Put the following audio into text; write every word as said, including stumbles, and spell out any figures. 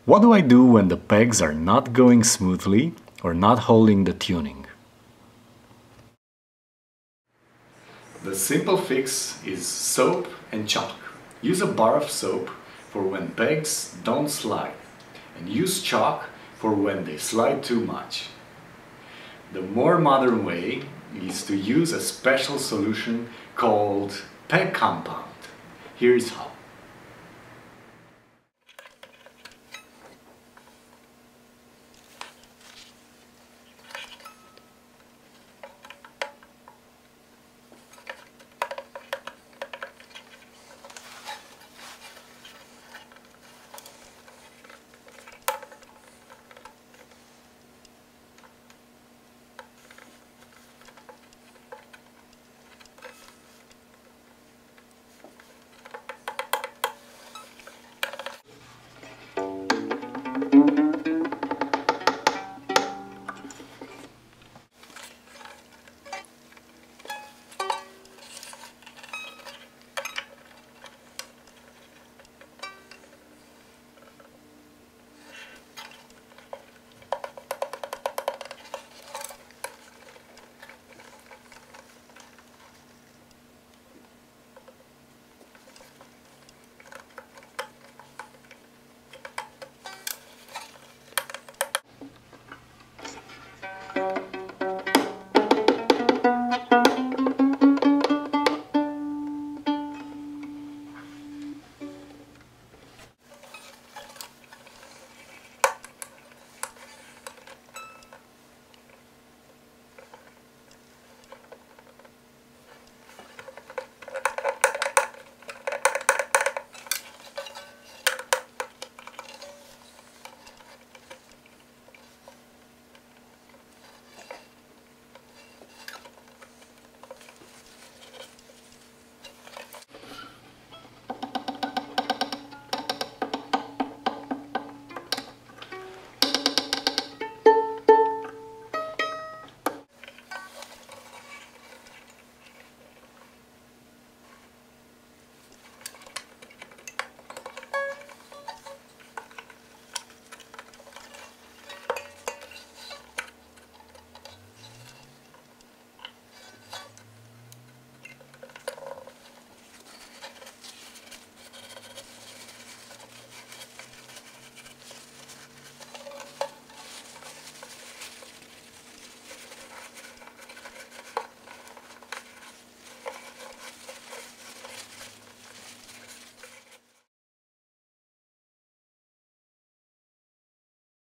What do I do when the pegs are not going smoothly or not holding the tuning? The simple fix is soap and chalk. Use a bar of soap for when pegs don't slide, and use chalk for when they slide too much. The more modern way is to use a special solution called peg compound. Here's how.